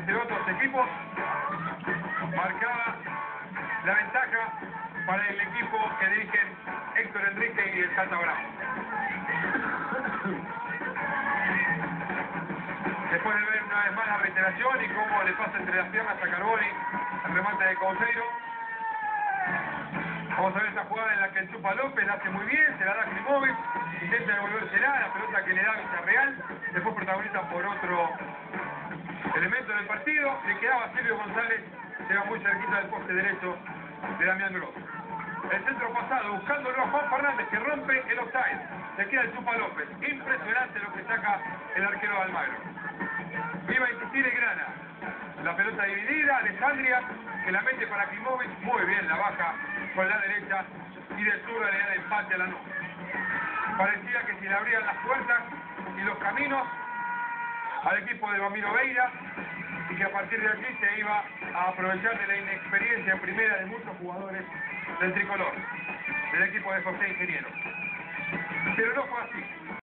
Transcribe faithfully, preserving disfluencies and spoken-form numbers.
entre otros equipos, marcaba la ventaja para el equipo que dirigen Héctor Enrique y el Salta Bravo. Después de ver una vez más la reiteración y cómo le pasa entre las piernas a Carboni el remate de Couseiro, vamos a ver esta jugada en la que el Chupa López la hace muy bien, se la da a Klimovic, intenta devolvérsela, la pelota que le da Villarreal, después protagoniza por otro elemento del partido, le quedaba a Silvio González, llega muy cerquita del poste derecho de Damián Grosso. El centro pasado, buscándolo a Juan Fernández, que rompe el offside, le queda el Chupa López, impresionante lo que saca el arquero de Almagro. Iba a insistir en Grana, la pelota dividida, Alessandria, que la mete para Klimovic, muy bien, la baja con la derecha y de zurda le da el empate a la nuca. Parecía que se le abrían las puertas y los caminos al equipo de Bambino Veira y que a partir de allí se iba a aprovechar de la inexperiencia en primera de muchos jugadores del tricolor, del equipo de José Ingeniero. Pero no fue así.